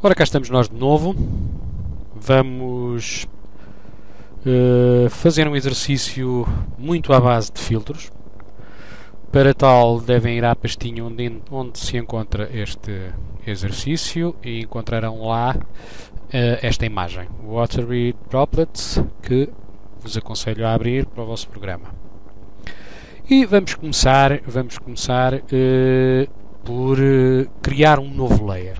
Ora, cá estamos nós de novo. Vamos fazer um exercício muito à base de filtros. Para tal, devem ir à pastinha onde se encontra este exercício e encontrarão lá esta imagem, Watery Droplets, que vos aconselho a abrir para o vosso programa. E vamos começar por criar um novo layer.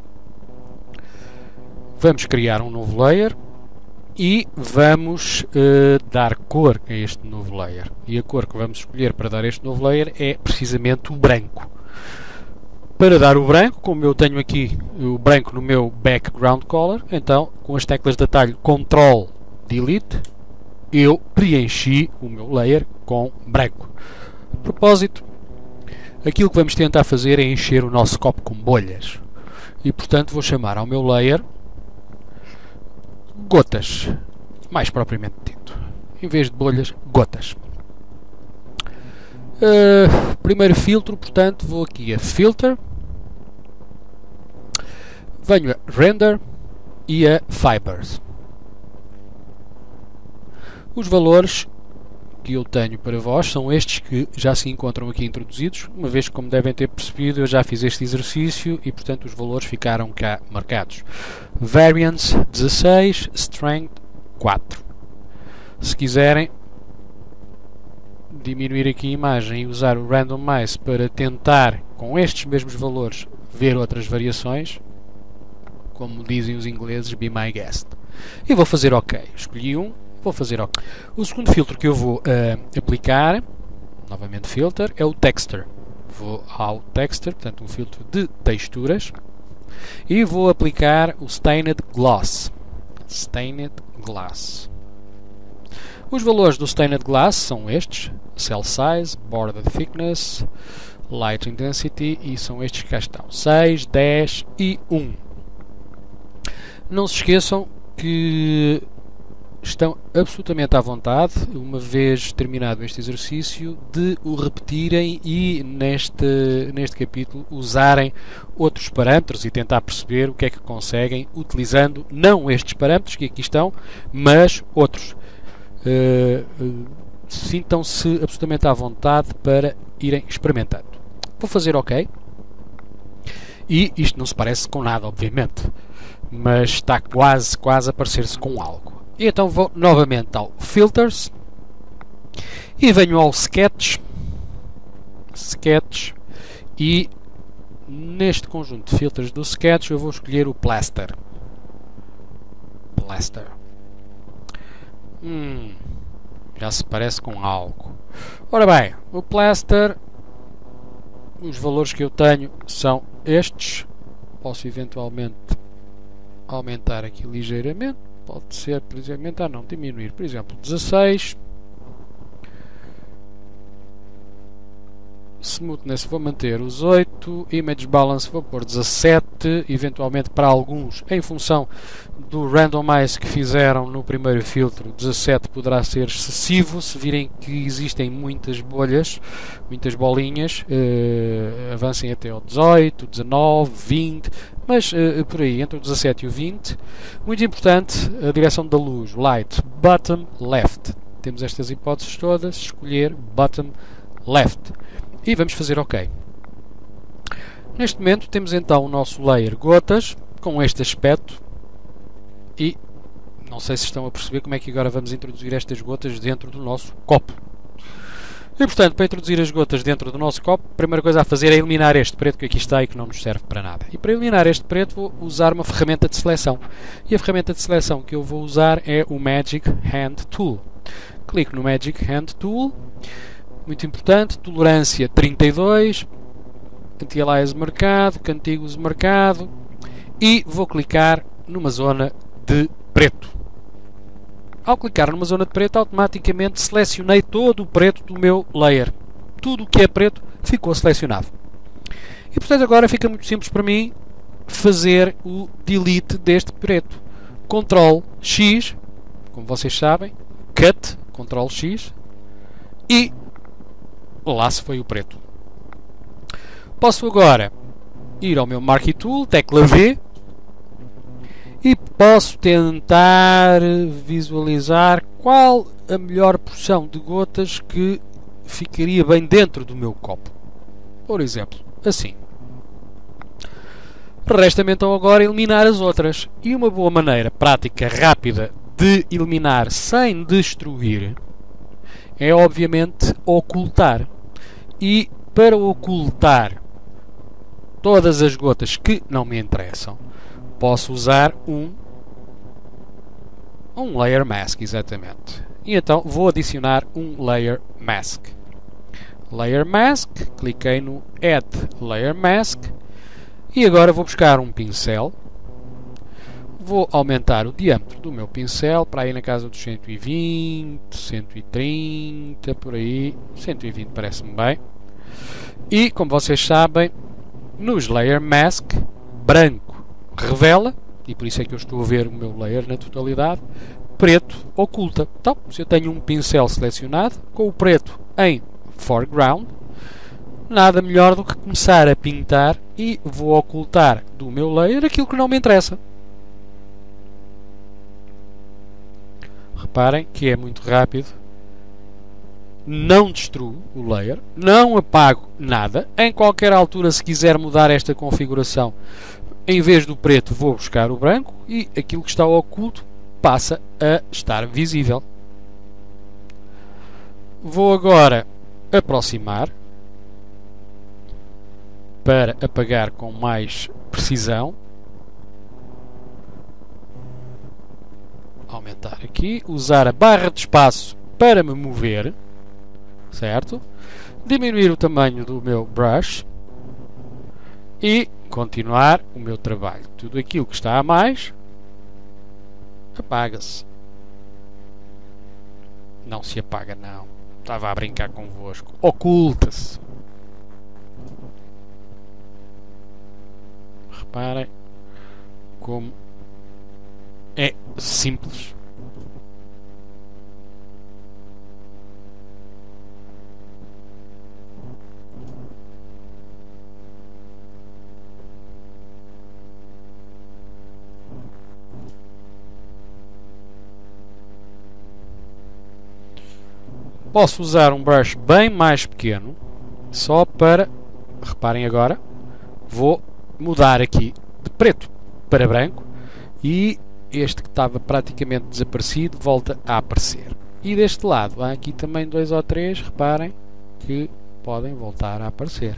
Vamos criar um novo layer e vamos dar cor a este novo layer. E a cor que vamos escolher para dar este novo layer é precisamente o branco. Para dar o branco, como eu tenho aqui o branco no meu background color, então com as teclas de atalho Ctrl Delete, eu preenchi o meu layer com branco. A propósito, aquilo que vamos tentar fazer é encher o nosso copo com bolhas. E portanto vou chamar ao meu layer gotas, mais propriamente dito. Em vez de bolhas, gotas. Primeiro filtro, portanto, vou aqui a Filter, venho a Render e a Fibers. Os valores que eu tenho para vós são estes que já se encontram aqui introduzidos, uma vez que, como devem ter percebido, eu já fiz este exercício e, portanto, os valores ficaram cá marcados. Variance 16, Strength 4. Se quiserem diminuir aqui a imagem e usar o Randomize para tentar, com estes mesmos valores, ver outras variações, como dizem os ingleses, be my guest. E vou fazer OK. Escolhi um. Vou fazer OK. O segundo filtro que eu vou aplicar, novamente Filter, é o Texture. Vou ao Texture, portanto um filtro de texturas, e vou aplicar o Stained Glass. Stained Glass. Os valores do Stained Glass são estes: Cell Size, Border Thickness, Light Intensity, e são estes que cá estão: 6, 10 e 1. Não se esqueçam que estão absolutamente à vontade, uma vez terminado este exercício, de o repetirem e neste capítulo usarem outros parâmetros e tentar perceber o que é que conseguem utilizando não estes parâmetros que aqui estão, mas outros. Sintam-se absolutamente à vontade para irem experimentando. Vou fazer OK. E isto não se parece com nada, obviamente, mas está quase a parecer-se com algo. E então vou novamente ao Filters e venho ao Sketch, e neste conjunto de filtros do Sketch eu vou escolher o Plaster. Já se parece com algo. Ora bem, o Plaster, os valores que eu tenho são estes. Posso eventualmente aumentar aqui ligeiramente. Pode ser, por exemplo, aumentar, não, diminuir. Por exemplo, 16. Smoothness vou manter os 8. Image Balance vou pôr 17. Eventualmente para alguns, em função do Randomize que fizeram no primeiro filtro, 17 poderá ser excessivo. Se virem que existem muitas bolhas, muitas bolinhas, avancem até ao 18, 19, 20. Mas por aí, entre o 17 e o 20, muito importante, a direção da luz, light, bottom, left. Temos estas hipóteses todas, escolher bottom, left. E vamos fazer OK. Neste momento temos então o nosso layer gotas, com este aspecto, e não sei se estão a perceber como é que agora vamos introduzir estas gotas dentro do nosso copo. E portanto, para introduzir as gotas dentro do nosso copo, a primeira coisa a fazer é eliminar este preto que aqui está e que não nos serve para nada. E para eliminar este preto vou usar uma ferramenta de seleção. E a ferramenta de seleção que eu vou usar é o Magic Hand Tool. Clico no Magic Hand Tool, muito importante, tolerância 32, Anti-Alias marcado, Cantigos marcado, e vou clicar numa zona de preto. Ao clicar numa zona de preto, automaticamente selecionei todo o preto do meu layer. Tudo o que é preto ficou selecionado. E portanto agora fica muito simples para mim fazer o delete deste preto. Ctrl X, como vocês sabem, Cut, Ctrl X, e lá se foi o preto. Posso agora ir ao meu Marquee Tool, tecla V, e posso tentar visualizar qual a melhor porção de gotas que ficaria bem dentro do meu copo. Por exemplo, assim. Resta-me então agora eliminar as outras. E uma boa maneira prática, rápida, de eliminar sem destruir é obviamente ocultar. E para ocultar todas as gotas que não me interessam, posso usar um layer mask, exatamente. E então vou adicionar um layer mask. Layer mask, cliquei no Add Layer Mask e agora vou buscar um pincel. Vou aumentar o diâmetro do meu pincel para aí na casa dos 120, 130, por aí. 120 parece-me bem. E, como vocês sabem, nos Layer Mask, branco revela, e por isso é que eu estou a ver o meu layer na totalidade, preto oculta. Então, se eu tenho um pincel selecionado, com o preto em foreground, nada melhor do que começar a pintar e vou ocultar do meu layer aquilo que não me interessa. Reparem que é muito rápido. Não destruo o layer, não apago nada. Em qualquer altura, se quiser mudar esta configuração, em vez do preto vou buscar o branco e aquilo que está oculto passa a estar visível. Vou agora aproximar para apagar com mais precisão. Aumentar aqui, usar a barra de espaço para me mover, certo? Diminuir o tamanho do meu brush e continuar o meu trabalho. Tudo aquilo que está a mais apaga-se. Não se apaga, não. Estava a brincar convosco. Oculta-se. Reparem como é simples. Posso usar um brush bem mais pequeno, só para, reparem agora, vou mudar aqui de preto para branco e este que estava praticamente desaparecido volta a aparecer. E deste lado há aqui também 2 ou 3, reparem, que podem voltar a aparecer.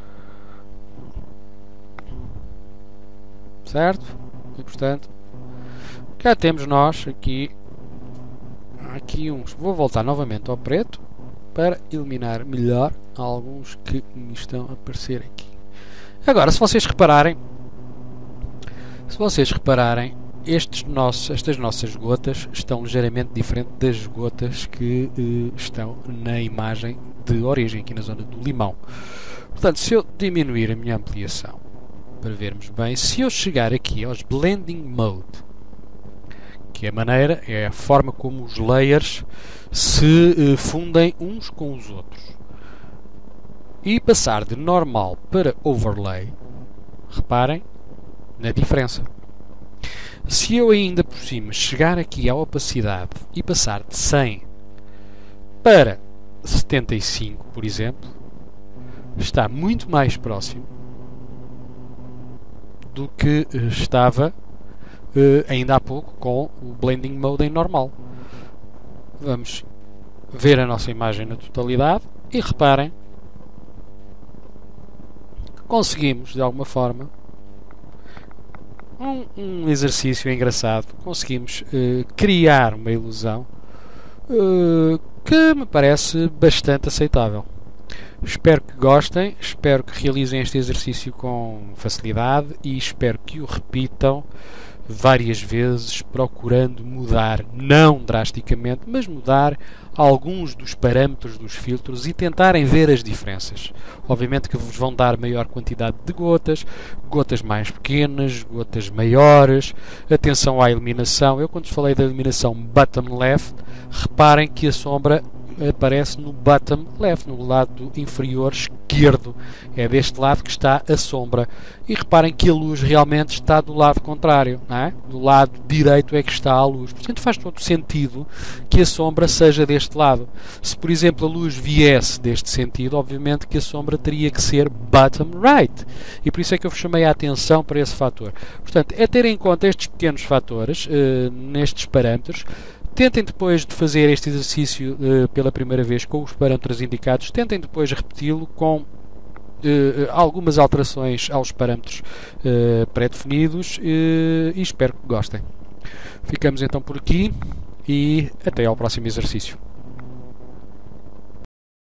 Certo? E portanto, cá temos nós aqui uns. Vou voltar novamente ao preto para eliminar melhor alguns que me estão a aparecer aqui. Agora, se vocês repararem, estas nossas gotas estão ligeiramente diferentes das gotas que estão na imagem de origem, aqui na zona do limão. Portanto, se eu diminuir a minha ampliação para vermos bem, se eu chegar aqui aos Blending Mode, que é a forma como os layers se fundem uns com os outros, e passar de normal para overlay, reparem na diferença. Se eu ainda por cima chegar aqui à opacidade e passar de 100 para 75, por exemplo, está muito mais próximo do que estava ainda há pouco com o Blending Mode em normal. Vamos ver a nossa imagem na totalidade e reparem que conseguimos de alguma forma um exercício engraçado. Conseguimos criar uma ilusão que me parece bastante aceitável. Espero que gostem, espero que realizem este exercício com facilidade e espero que o repitam várias vezes, procurando mudar, não drasticamente, mas mudar alguns dos parâmetros dos filtros e tentarem ver as diferenças. Obviamente que vos vão dar maior quantidade de gotas, gotas mais pequenas, gotas maiores, atenção à iluminação. Eu quando falei da iluminação bottom left, reparem que a sombra aparece no bottom left, no lado inferior esquerdo. É deste lado que está a sombra. E reparem que a luz realmente está do lado contrário, não é? Do lado direito é que está a luz. Portanto, faz todo sentido que a sombra seja deste lado. Se, por exemplo, a luz viesse deste sentido, obviamente que a sombra teria que ser bottom right. E por isso é que eu vos chamei a atenção para esse fator. Portanto, é ter em conta estes pequenos fatores, nestes parâmetros. Tentem depois de fazer este exercício pela primeira vez com os parâmetros indicados, tentem depois repeti-lo com algumas alterações aos parâmetros pré-definidos e espero que gostem. Ficamos então por aqui e até ao próximo exercício.